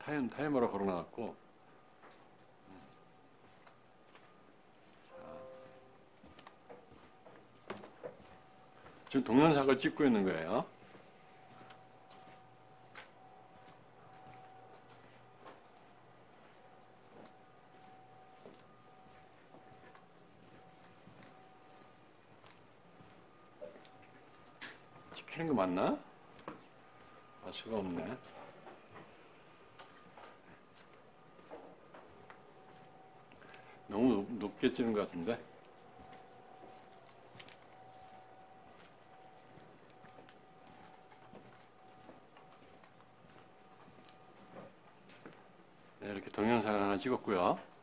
타이머로 걸어놔갖고. 지금 동영상을 찍고 있는 거예요. 찍히는 거 맞나? 알 수가 없네. 너무 높게 찍는 것 같은데. 네, 이렇게 동영상을 하나 찍었고요.